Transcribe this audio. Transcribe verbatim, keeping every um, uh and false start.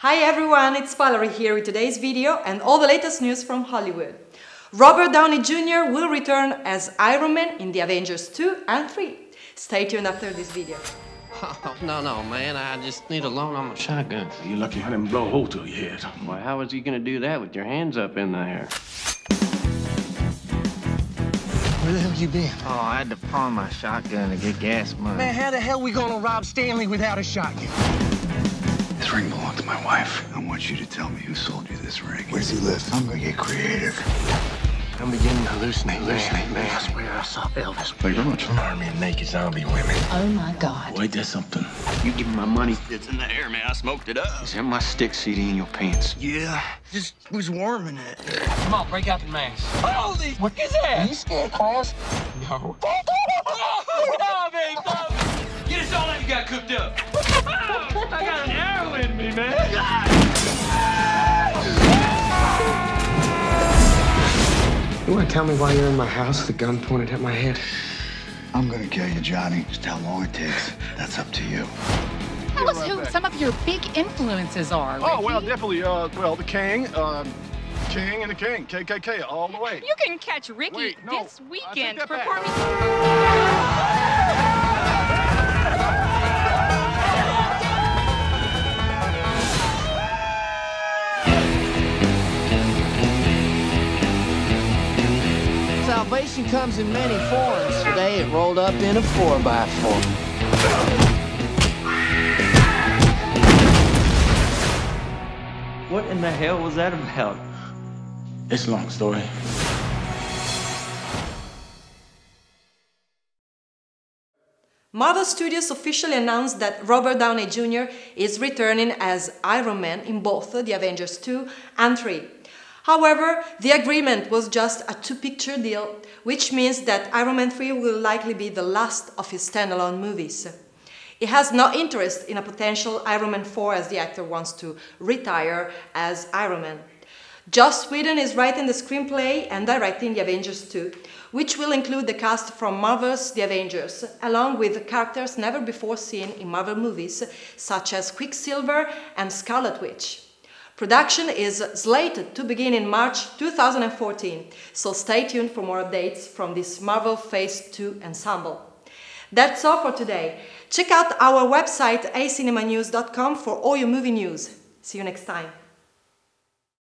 Hi everyone, it's Valerie here with today's video and all the latest news from Hollywood. Robert Downey Junior will return as Iron Man in the Avengers two and three. Stay tuned after this video. Oh, no, no, man, I just need a loan on my shotgun. You're lucky I didn't blow a hole through your head. Well, how was he gonna do that with your hands up in the air? Where the hell you been? Oh, I had to pawn my shotgun to get gas money. Man, how the hell we gonna rob Stanley without a shotgun? This ring belonged to my wife. I want you to tell me who sold you this ring. Where does he live? I'm gonna get creative. I'm beginning to hallucinate, hallucinate, man. I swear I saw Elvis. Thank you very much. An army of naked zombie women. Oh my God. Wait, there's something. You give me my money. It's in the air, man. I smoked it up. Is that my stick C D in your pants? Yeah, just was warming it. Come on, break out the mask. Holy, what is that? You scared, class? No. No, babe, no. Get us all that you got cooked up. I got an arrow in me, man. You wanna tell me why you're in my house with a gun pointed at my head? I'm gonna kill you, Johnny. Just how long it takes, that's up to you. Tell us who some of your big influences are, Ricky. Oh, well, definitely, uh, well, the King, um, King and the King, K K K, all the way. You can catch Ricky Wait, no, this I weekend take that back. performing. Salvation comes in many forms. Today it rolled up in a four by four. What in the hell was that about? It's a long story. Marvel Studios officially announced that Robert Downey Junior is returning as Iron Man in both the Avengers two and three. However, the agreement was just a two-picture deal, which means that Iron Man three will likely be the last of his standalone movies. He has no interest in a potential Iron Man four as the actor wants to retire as Iron Man. Joss Whedon is writing the screenplay and directing the Avengers two, which will include the cast from Marvel's The Avengers, along with characters never before seen in Marvel movies, such as Quicksilver and Scarlet Witch. Production is slated to begin in March two thousand fourteen, so stay tuned for more updates from this Marvel Phase two ensemble. That's all for today. Check out our website a cinema news dot com for all your movie news. See you next time.